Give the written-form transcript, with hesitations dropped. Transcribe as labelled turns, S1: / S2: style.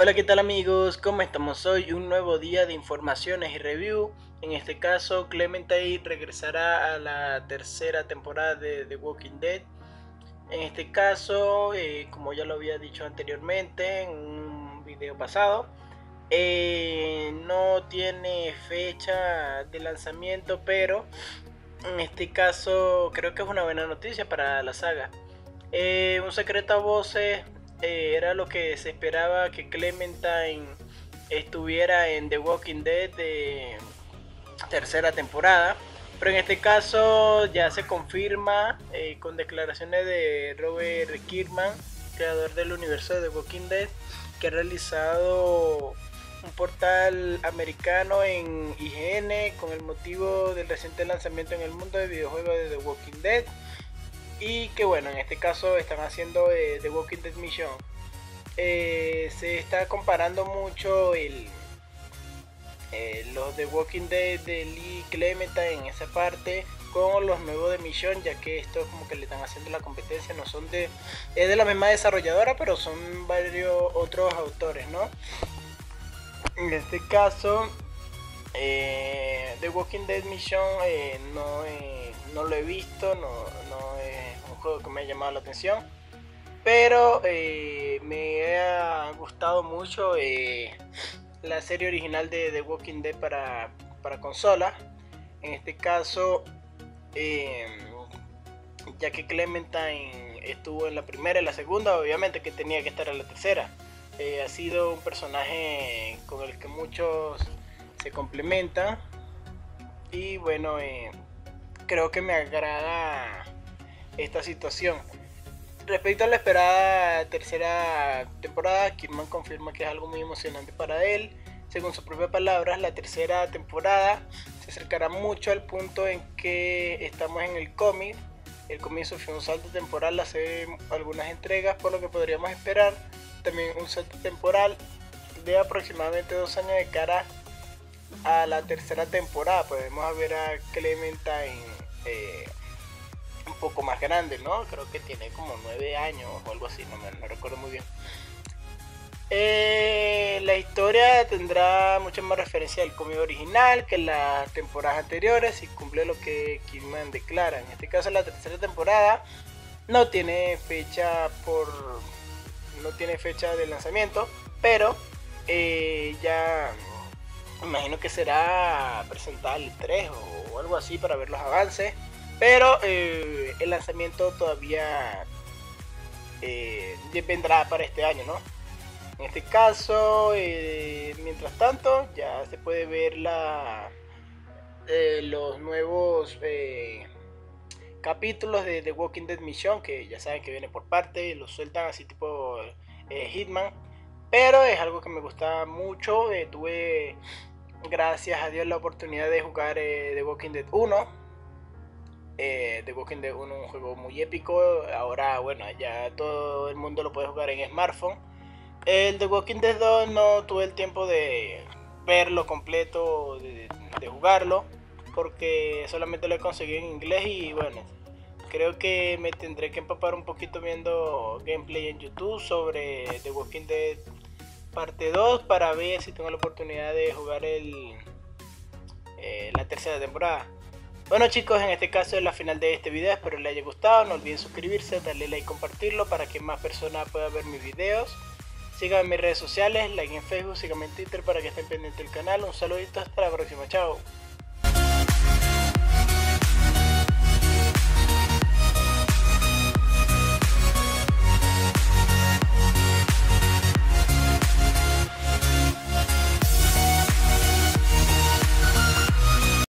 S1: Hola, ¿qué tal amigos? ¿Cómo estamos hoy? Un nuevo día de informaciones y review. En este caso, Clementine regresará a la tercera temporada de The Walking Dead. En este caso, como ya lo había dicho anteriormente en un video pasado, no tiene fecha de lanzamiento, pero en este caso creo que es una buena noticia para la saga. Un secreto a voces era lo que se esperaba, que Clementine estuviera en The Walking Dead de tercera temporada, pero en este caso ya se confirma con declaraciones de Robert Kirkman, creador del universo de The Walking Dead, que ha realizado un portal americano en IGN con el motivo del reciente lanzamiento en el mundo de videojuegos de The Walking Dead, y que bueno, en este caso están haciendo The Walking Dead Mission. Se está comparando mucho los de Walking Dead de Lee Clementine en esa parte con los nuevos de Mission, ya que esto como que le están haciendo la competencia. No son es de la misma desarrolladora, pero son varios otros autores, ¿no? En este caso, The Walking Dead Mission no lo he visto, no es un juego que me haya llamado la atención, pero me ha gustado mucho la serie original de The Walking Dead para consola. En este caso, eh, ya que Clementine estuvo en la primera y la segunda, obviamente que tenía que estar en la tercera. Ha sido un personaje con el que muchos se complementan, y bueno, creo que me agrada esta situación. Respecto a la esperada tercera temporada, Kirkman confirma que es algo muy emocionante para él. Según sus propias palabras, la tercera temporada se acercará mucho al punto en que estamos en el cómic. El comienzo fue un salto temporal hace algunas entregas, por lo que podríamos esperar también un salto temporal de aproximadamente 2 años de cara a la tercera temporada. Podemos ver a Clementine un poco más grande, ¿no? Creo que tiene como 9 años o algo así, no recuerdo muy bien. La historia tendrá mucha más referencia al cómic original que las temporadas anteriores y cumple lo que Kirkman declara. En este caso, la tercera temporada no tiene fecha de lanzamiento, pero ya imagino que será presentada el 3 o algo así para ver los avances. Pero el lanzamiento todavía vendrá para este año, ¿no? En este caso, mientras tanto, ya se puede ver los nuevos capítulos de The Walking Dead Mission, que ya saben que viene por parte, los sueltan así tipo Hitman. Pero es algo que me gusta mucho. Tuve, gracias a Dios, la oportunidad de jugar The Walking Dead 1. The Walking Dead 1 es un juego muy épico. Ahora, bueno, ya todo el mundo lo puede jugar en smartphone. El The Walking Dead 2 no tuve el tiempo de verlo completo, de jugarlo, porque solamente lo he conseguido en inglés. Y bueno, creo que me tendré que empapar un poquito viendo gameplay en YouTube sobre The Walking Dead parte 2 para ver si tengo la oportunidad de jugar la tercera temporada. Bueno chicos, en este caso es la final de este video, espero les haya gustado. No olviden suscribirse, darle like y compartirlo para que más personas puedan ver mis videos. Síganme en mis redes sociales, like en Facebook, síganme en Twitter para que estén pendientes del canal. Un saludito, hasta la próxima, chao.